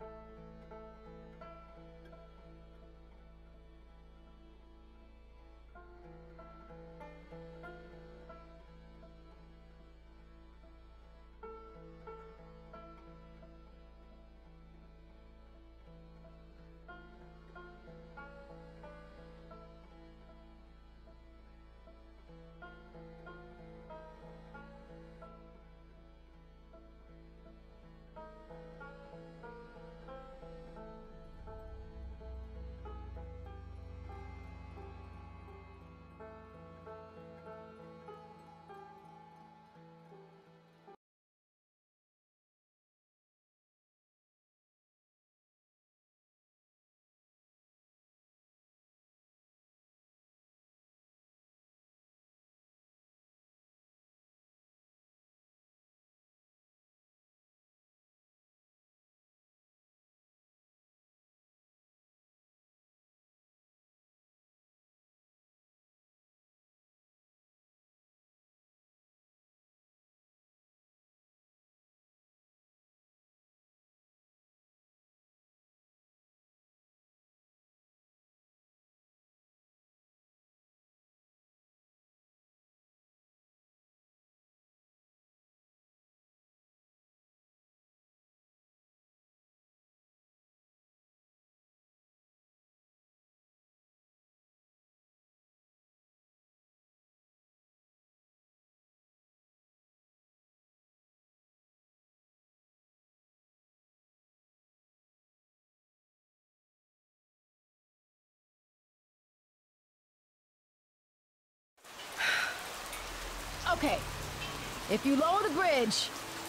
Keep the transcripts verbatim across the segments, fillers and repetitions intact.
Okay, if you lower the bridge,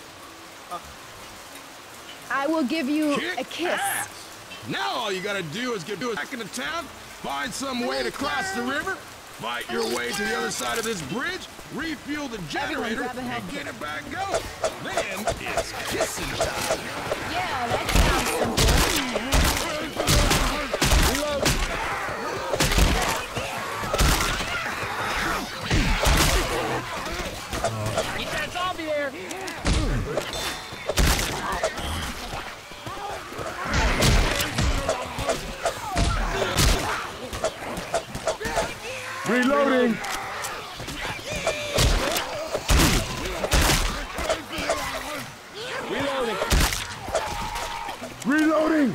I will give you Kick a kiss. Ass. Now all you gotta do is get back into town, find some way to cross the river, fight your way to the other side of this bridge, refuel the generator, and get it back going. Then it's kissing time. Yeah, that sounds simple. Get that zombie there! Reloading! Reloading! Reloading!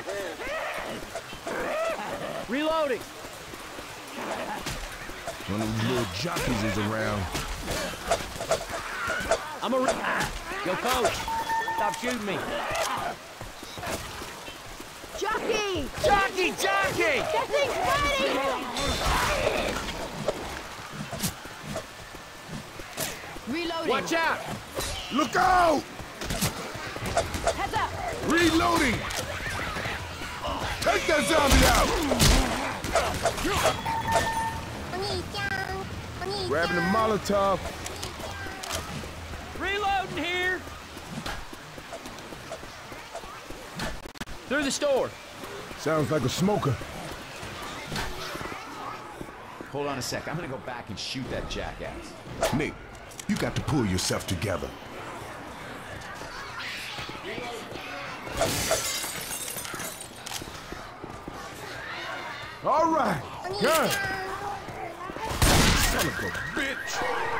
Reloading! One of those little jockeys is around. I'm a... Yo, coach! Stop shooting me! Jockey! Jockey! Jockey! That thing's ready! Reloading. Watch out! Look out! Heads up! Reloading! Take that zombie out! Grabbing the Molotov. Reloading here! Through the store. Sounds like a smoker. Hold on a sec. I'm gonna go back and shoot that jackass. Nick, you got to pull yourself together. All right, good. Son of a bitch.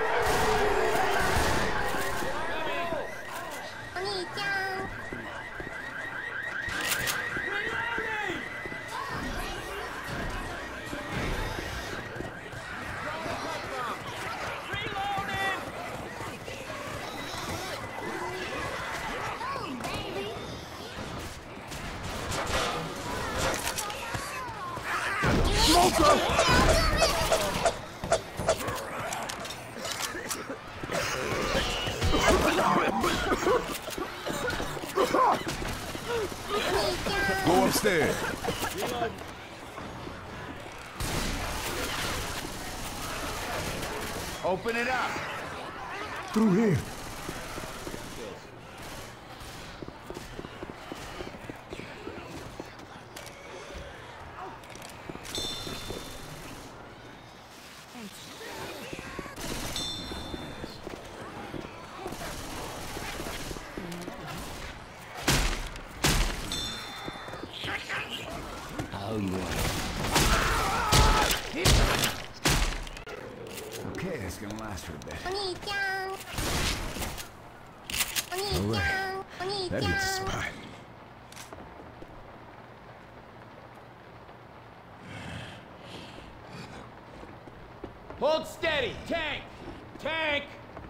Smoker! Go upstairs. Open it up. Through here. Okay, it's gonna last for a bit. Alright, that hits the spot. Hold steady! Tank! Tank!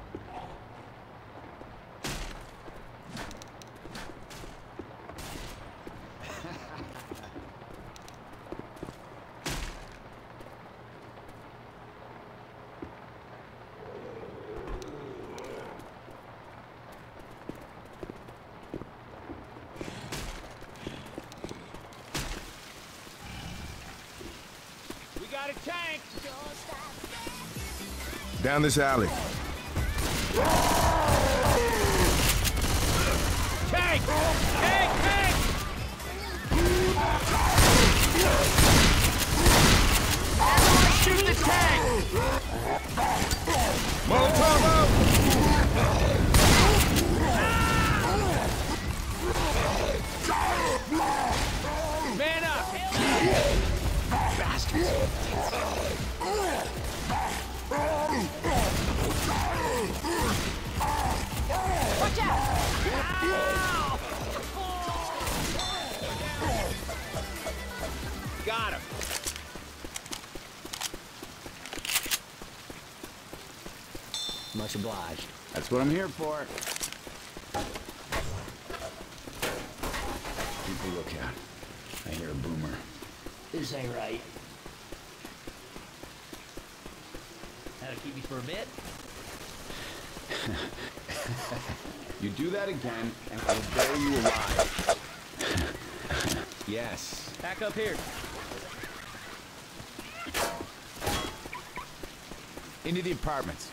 We got a tank! Down this alley. Tank! Tank! Tank! Shoot the tank! Molotov out! Man up! Bastards! Watch out! Got him! Much obliged. That's what I'm here for. Keep a lookout. I hear a boomer. This ain't right. That'll keep me for a bit. You do that again, and I'll bury you alive. Yes. Back up here. Into the apartments.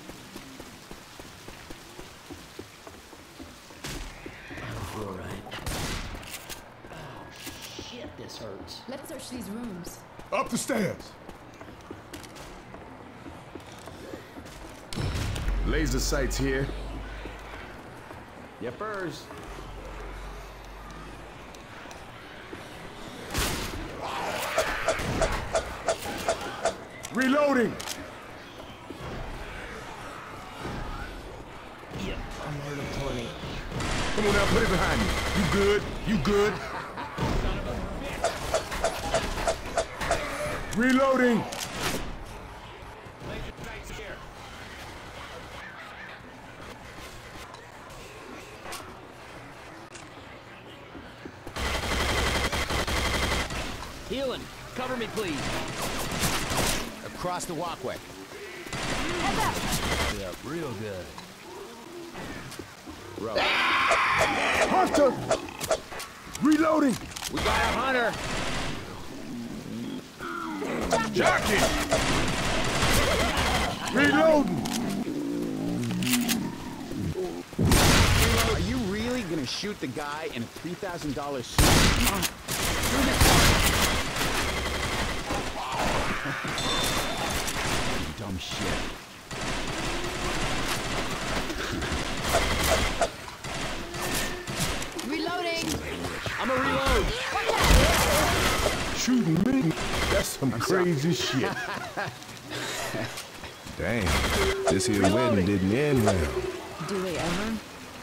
All right. Oh, shit, this hurts. Let's search these rooms. Up the stairs! Laser sights here. Yepers. Reloading! Yep, I'm hurt of twenty. Come on now, put it behind you. You good? You good? Son of a bitch! Reloading! Laser sights here. Healing. Cover me, please. Across the walkway. Yep, real good. Row. Hunter! Reloading! We got a hunter. Jockey! Reloading! Are you really gonna shoot the guy in a three thousand dollar suit? Dumb shit. Reloading! I'm a reload. Shooting me? That's some crazy shit. Damn, this here wedding didn't end well. Do they ever?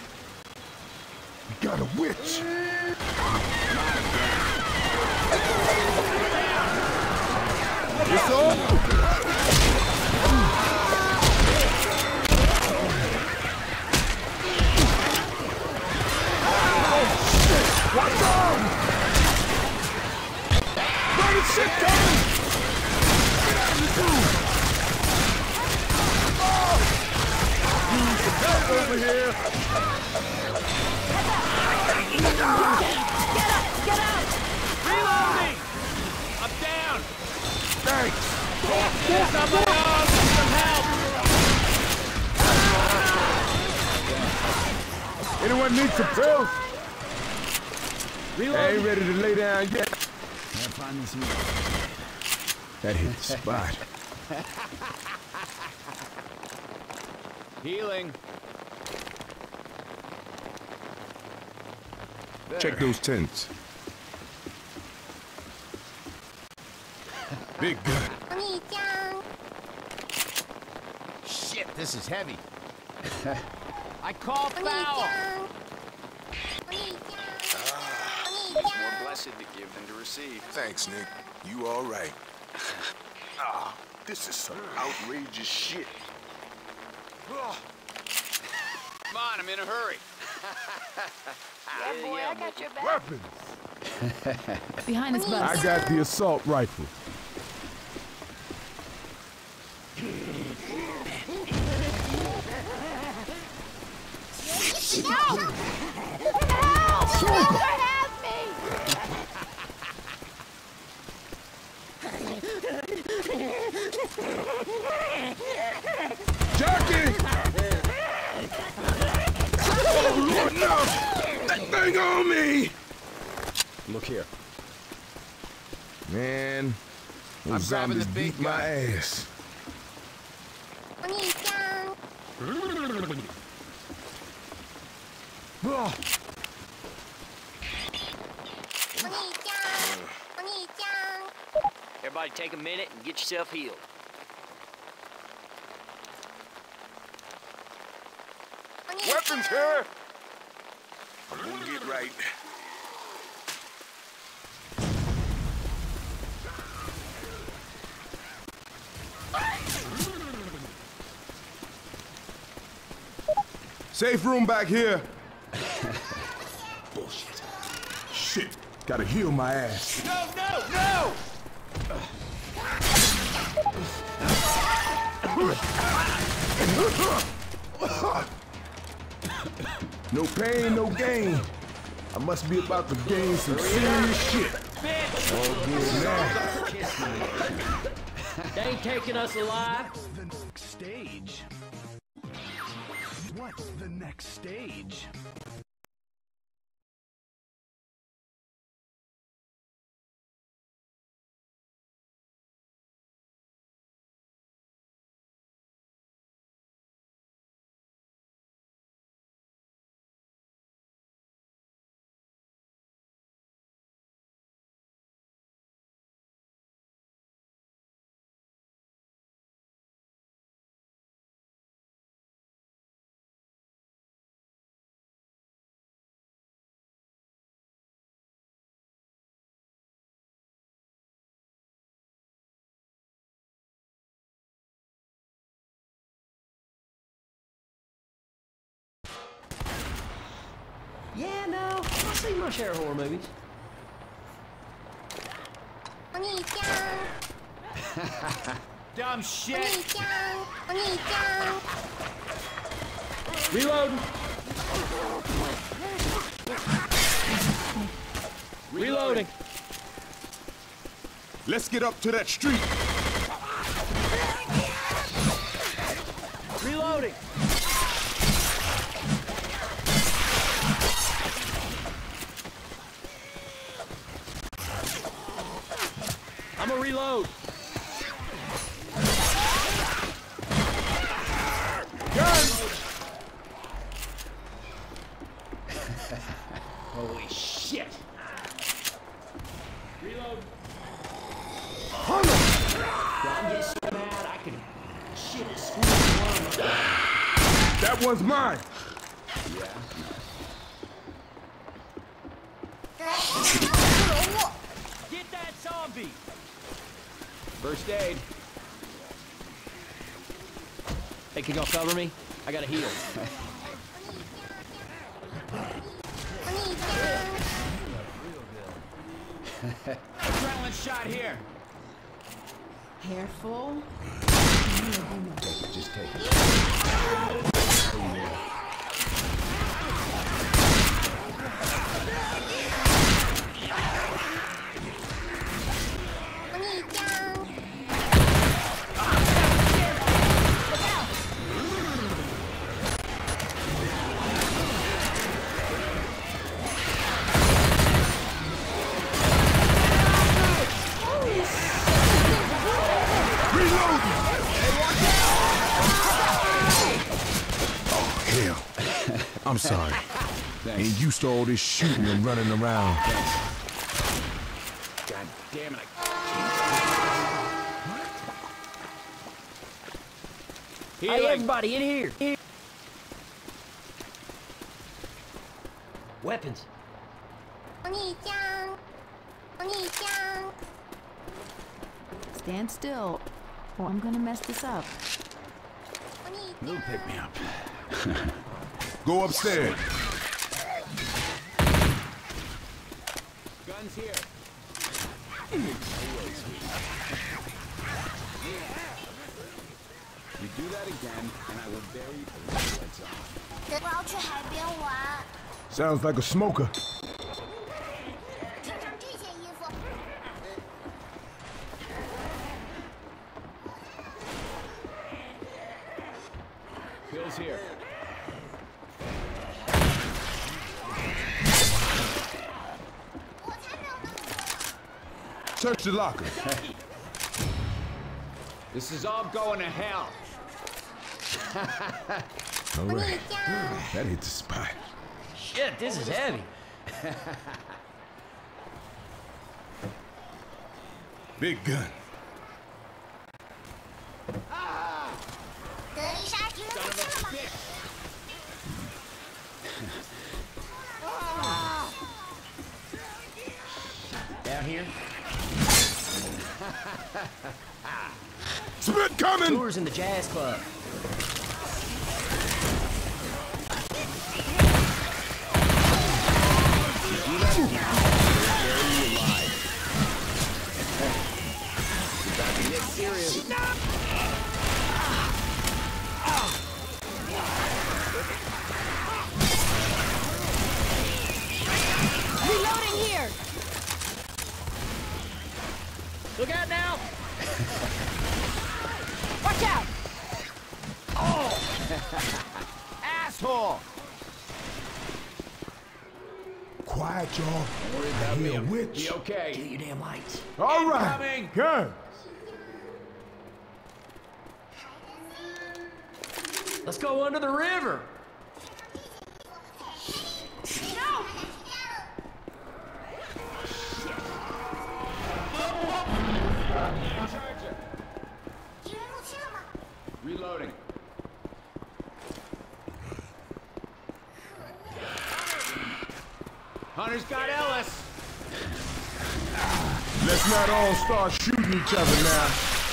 We got a witch! It's over! Watch out! Burning shit coming! Get out of the room! Oh! Need some help over here! Get up! Get up! Reloading. I'm down. Thanks! Somebody else, some help. Anyone need some pills? I Reloading. ain't ready to lay down yet. Can't find me some. That hit the spot. Healing. Check those tents. Big gun. this is heavy. I call foul! More blessed to give than to receive. Thanks, Nick. You all right? Ah, this is some outrageous shit. Come on, I'm in a hurry. Yeah, boy, I got your back. Weapons! Behind this bus. I got the assault rifle. No! Help! Help me! Jackie! Oh, Lord, no! That thing on me! Look here. Man, those I'm grabbing zombies the big beat my guy. ass. Oh, Everybody take a minute and get yourself healed. Weapons here! We'll get right. safe room back here. Bullshit. Shit, gotta heal my ass. No, no, no! No pain, no gain. I must be about to gain some serious shit. Bitch! Oh, good now. Kiss me. They ain't taking us alive. The next stage. What's the next stage? Yeah, no. I've seen my share of horror movies. Dumb shit! Reloading. Reloading. Let's get up to that street. Reloading. I'm gonna reload. Holy shit! Reload. I'm getting so mad I could shit and squeeze one. That one's mine. Get that zombie! First aid. Hey, can y'all cover me? I gotta heal. Adrenaline shot here! Careful. Just take it. I'm sorry. Ain't used to all this shooting and running around. God damn it. I Hey, everybody, in here. here. Weapons. Stand still, or I'm gonna mess this up. He'll pick me up. Go upstairs. Guns here. You do that again, and I will bury the lights on. 我要去海边玩。 Sounds like a smoker. 穿上这件衣服。 Pills here. Search the locker. This is all going to hell. All right. That hit the spot. Shit, this is heavy. Big gun. 德丽莎听得清了吗？ Down here. Spit coming! Tours in the jazz club. Reloading here! Look out now! Watch out! Asshole! Quiet, y'all. I hear a witch. You okay? Get your damn lights. All right. Incoming. Gun. Let's go under the river. Reloading. Hunter's got Ellis. Let's not all start shooting each other now.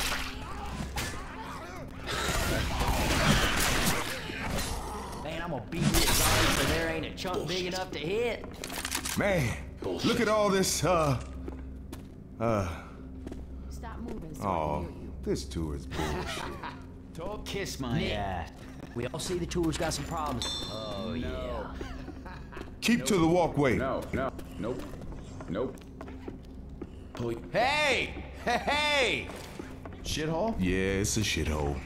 Man, I'm gonna beat this zombies so there ain't a chunk big enough to hit. Man, look at all this, uh... Uh... Stop moving so I Oh, can hear you. this tour is bullshit. Don't kiss my Yeah. We all see the tour's got some problems. Oh, yeah. Keep to the walkway. No, no, nope, nope. Pull. Hey! Hey! Hey! Shithole? Yeah, it's a shithole.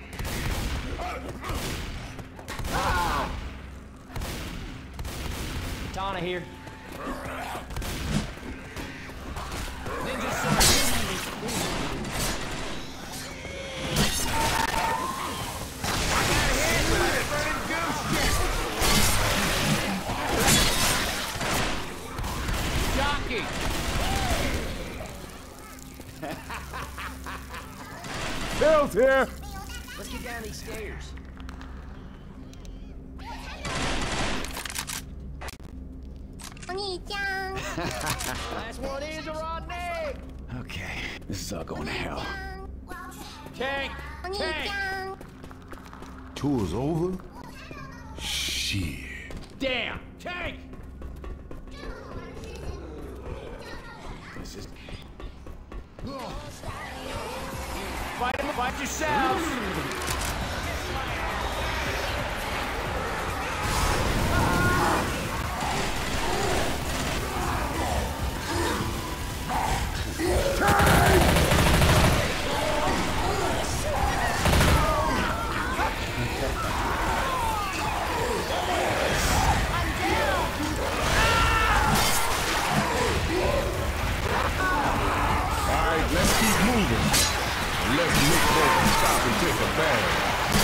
Katana here. Jockey! Bill's here. Let's get down these stairs. Last one is a Rodney. Okay, this is all going to hell. Tank! Tank! Tour's over? Shit. Damn! Tank! This is... Fight him, fight yourselves! Let's keep moving. Let's make Bolton stop and take a bath.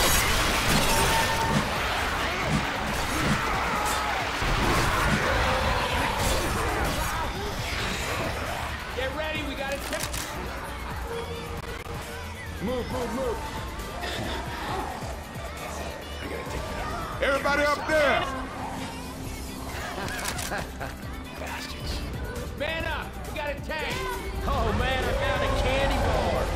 Get ready, we got it. Move, move, move. Everybody up there! Bastards. Man up! We got a tank! Oh man, I found a candy bar!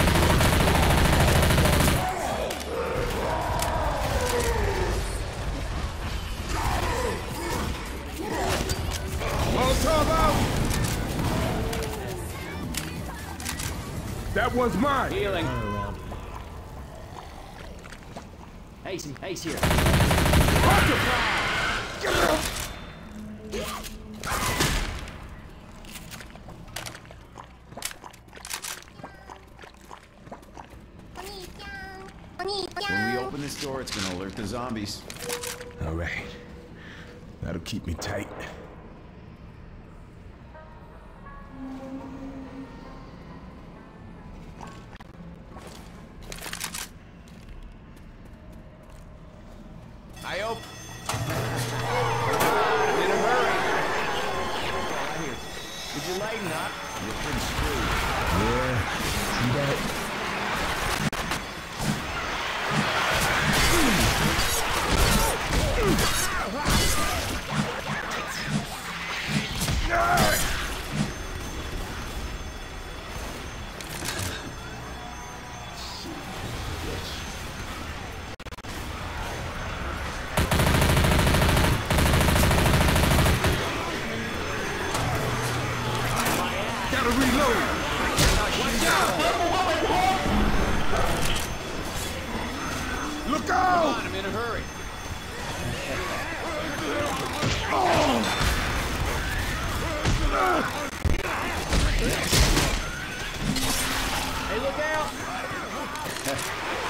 Molotov out! That one's mine! Healing. Ace, Ace here. When we open this door, it's gonna alert the zombies. All right. That'll keep me tight. I hope. In a hurry. Right here. Would you lighten up? You're pretty screwed. Yeah, see that? Gotta reload! Watch out! Look Come out! on, I'm in a hurry. Hey, look out!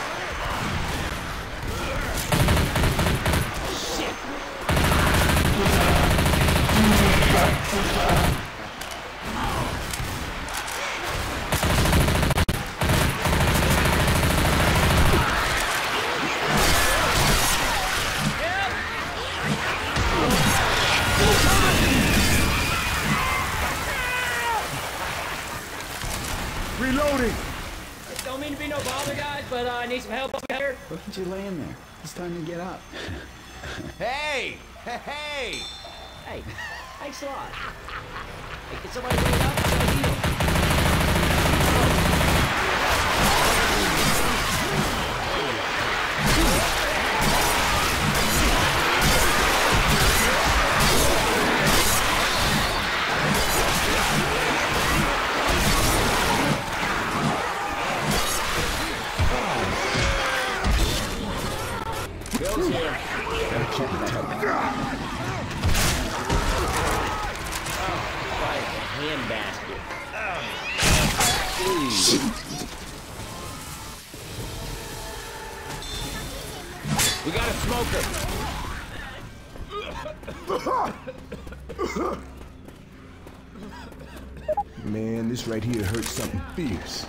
Reloading! Don't mean to be no bother, guys, but uh, I need some help up here. Look at you laying there. It's time to get up. Hey! Hey! Hey, thanks a lot. Hey, can somebody bring it up? It's a deal. Bill's here. Gotta keep it tight. Like a handbasket. We got a smoker. Man, this right here hurts something fierce.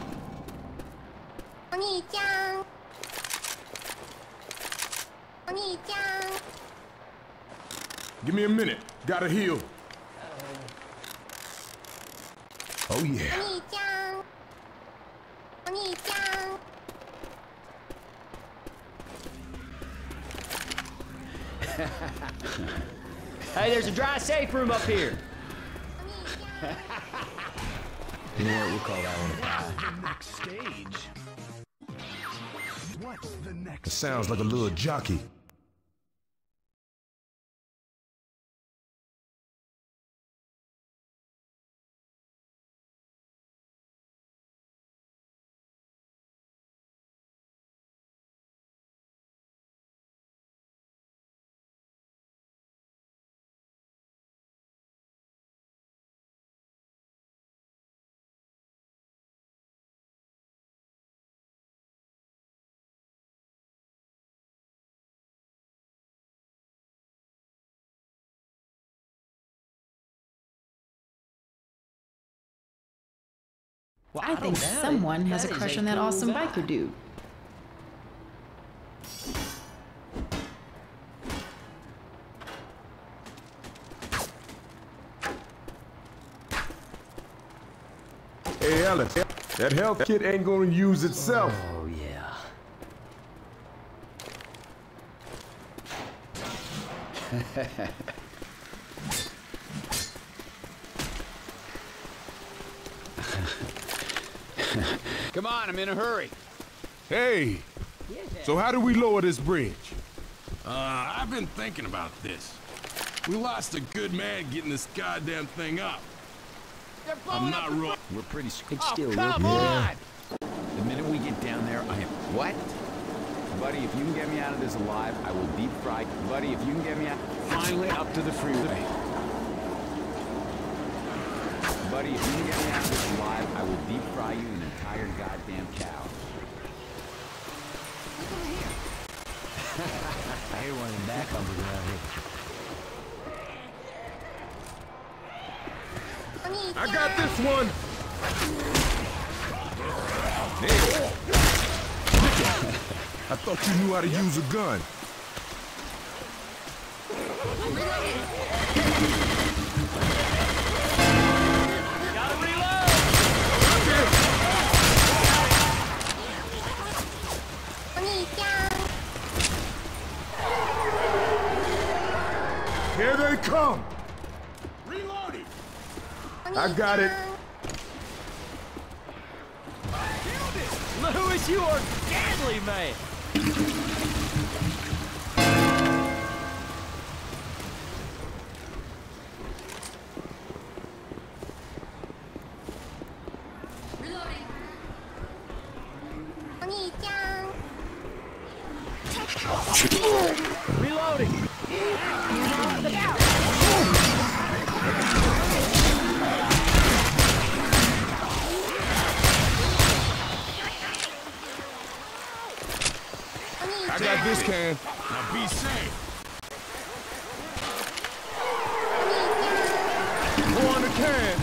Give me a minute. Gotta heal. Oh yeah. Hey, there's a dry safe room up here. You know what? We'll call that one a pie. The next stage. What's the next It sounds like a little jockey. Well, I think don't doubt someone it. has a That is crush on that cool awesome guy. biker dude. Hey, Alex, that health kit ain't gonna use itself. Oh, yeah. Come on, I'm in a hurry. Hey, so how do we lower this bridge? Uh, I've been thinking about this. We lost a good man getting this goddamn thing up. I'm not real. We're pretty screwed. Oh, Still, come we'll on! The minute we get down there, I am... What? Buddy, if you can get me out of this alive, I will deep fry... Buddy, if you can get me out... Finally up to the freeway. Buddy, if you can get me out of this alive, I will deep fry you an entire goddamn cow. I hear one of them backhumpers around here. I got this one! I thought you knew how to use a gun. Gotta reload! Here they come! Reloading! I got it. Louis, you are deadly, man! Reloading! I got this can. Now be safe. Go on the can.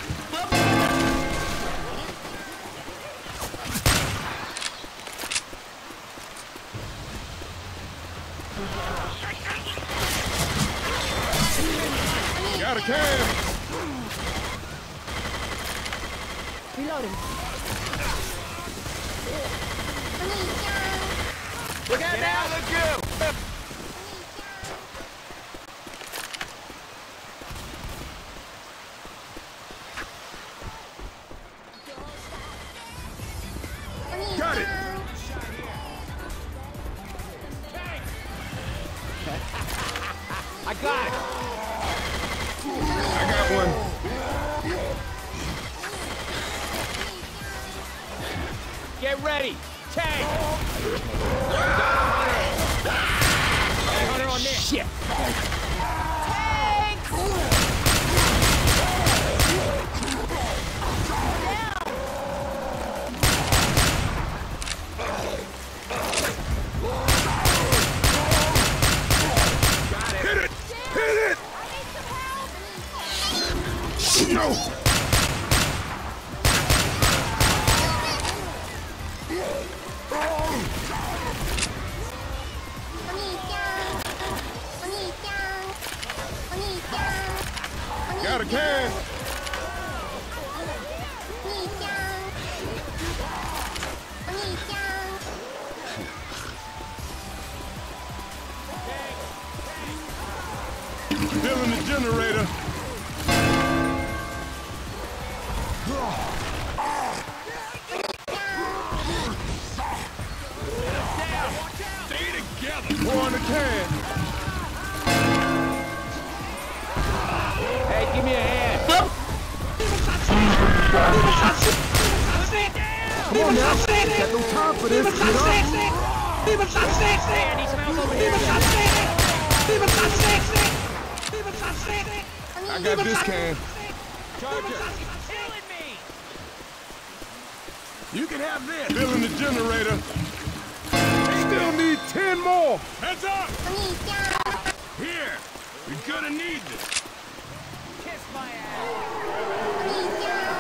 Got a can. Reloading. Look out now! Look you! Got it. I got it! I got one. Get ready! Tank! Hunter on this! Shit! Hit it! Hit it! No! Got a can. Filling the generator. Stay together. Pour on the can. Hey, give me a hand! Come on now. Got no time for this. Get up. Hey, I need some help over here! I got this can. Killing me! You can have this. Filling the generator. Still need ten more. Heads up. Here. We're gonna need this. Kiss my ass!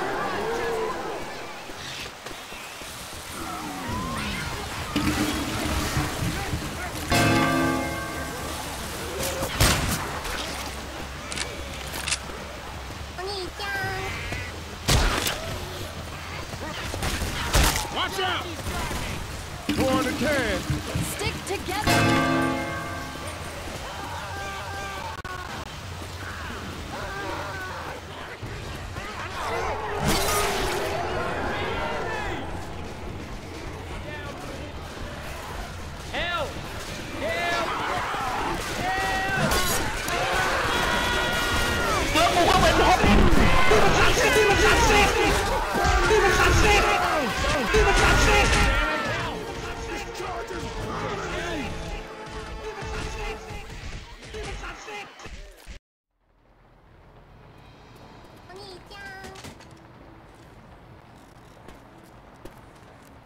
Watch out. Pour on the can. Stick together.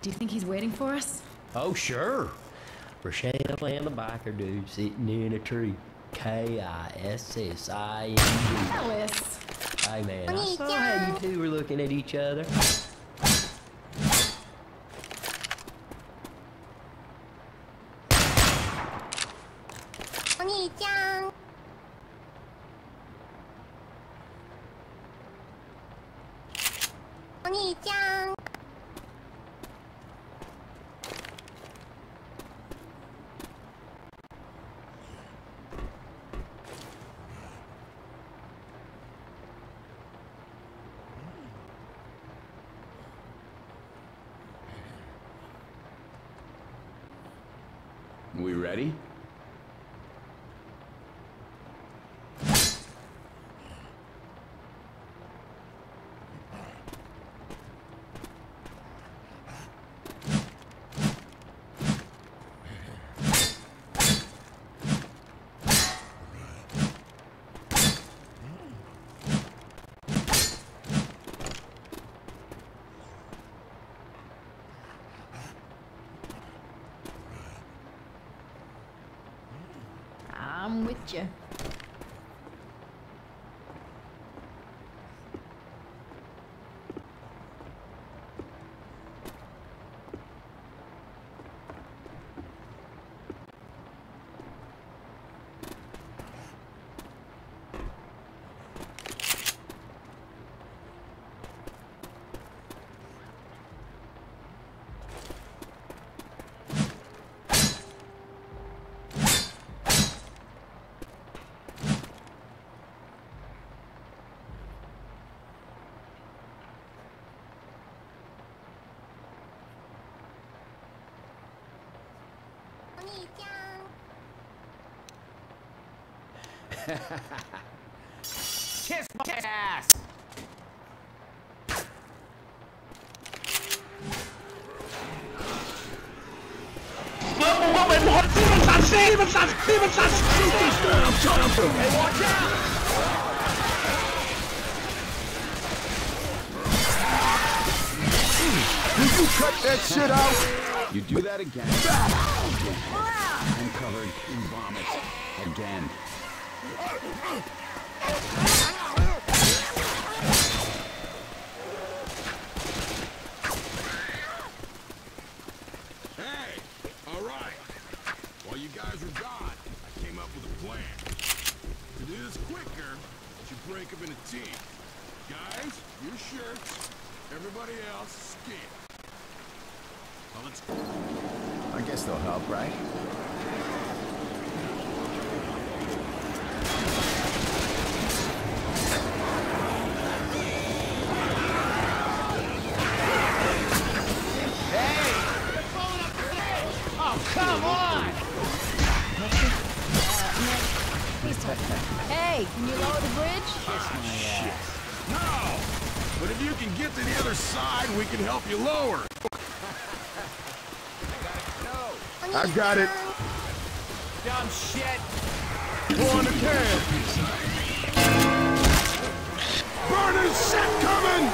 Do you think he's waiting for us? Oh, sure. Rochelle and the biker dude sitting in a tree. K I S S I N G. Ellis. Hey, man, I saw how you two were looking at each other. We ready? I'm with you. Kiss my ass! Hey, watch out! Will you cut that shit out? You do that again. Again. I'm covered in vomit. Again. Hey, all right. While you guys were gone, I came up with a plan. To do this quicker, we should break up into teams. Guys, your shirts. Everybody else, skin. Now let's go. I guess they'll help, right? Hey, can you lower the bridge? No! But if you can get to the other side, we can help you lower. I got it. Dumb shit! Pour on the can. Burning shit coming!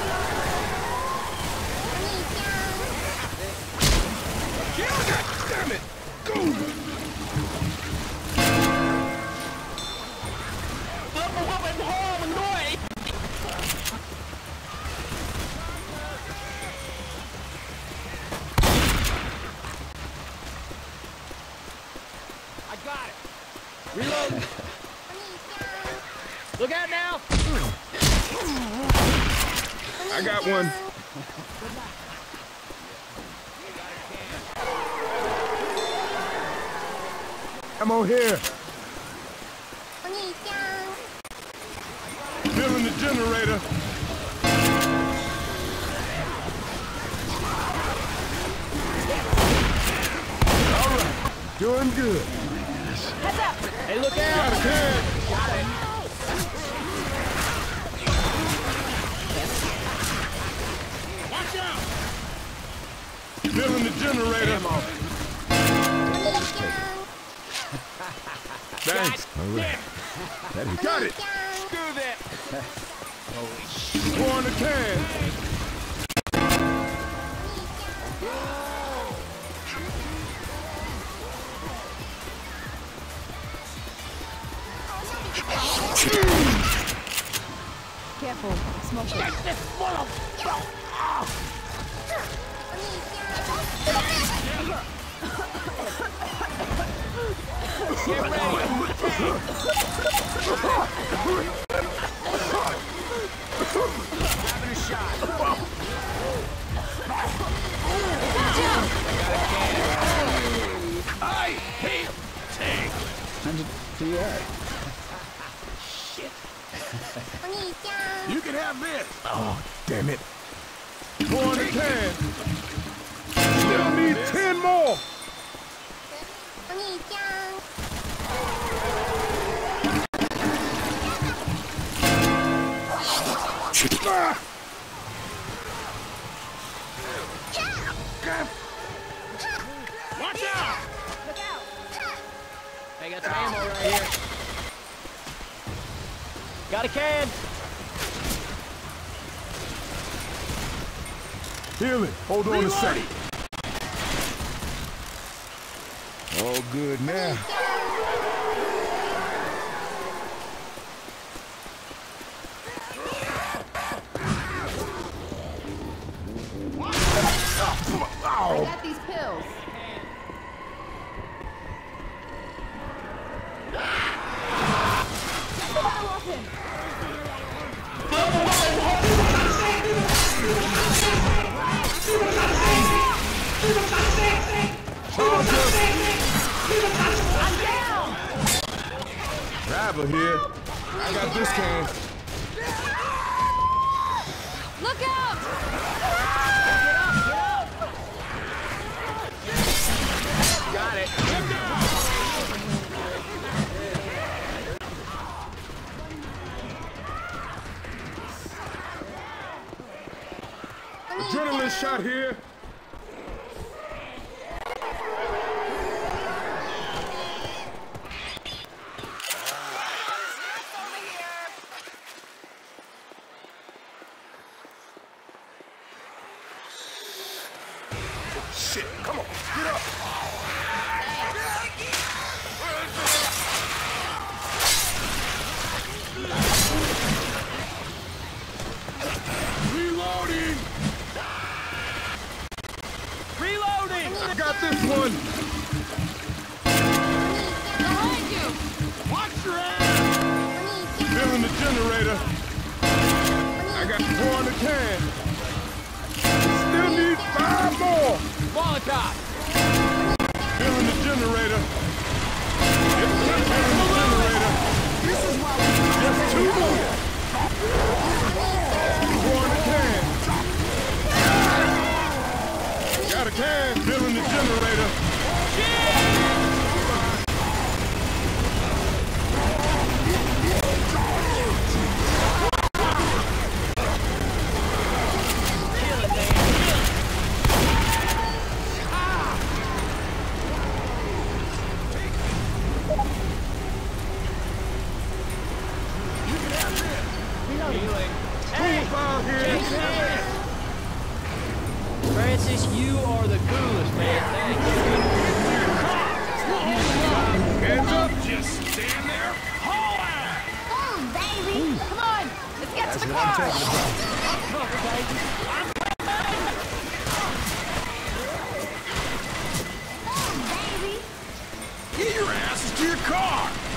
God damn it! Go! I got it! Reload! Look out now! I got one. Ammo here. Filling the generator. All right, doing good. Heads up! Hey, look out! Got a can. Got it! Watch out! Filling the generator. Ammo. Thanks. All right. Got it. Do that! Pour on the can. Careful, smoke it. Get this motherfucker! Get ready! Having a shot. I hate tank. Shit. You can have this. Oh, damn it. Four in the can. Still need ten more. Ah! Watch out! I got some ammo right here. Got a can. Healing. Hold on a second. All good now. I got these pills. Get the hell off him. I'm down. Driver here. I got this can. Look out! Got it. Adrenaline shot here. Shit, come on, get up. Reloading. Reloading! I got this one. Behind you! Watch your ass. Filling the generator. I got four in the can. Still need five more. Molotov! Filling the generator. Yep, filling the generator. This is why we Just two more. Four in the can. Got a can. Filling the generator. Healing. Hey! Five here. Francis, you are the coolest, man. Thanks. Hands up. Just stand there. Haul out. Boom, baby! Come on! Let's get to the car! Boom, baby! Get your asses to your car.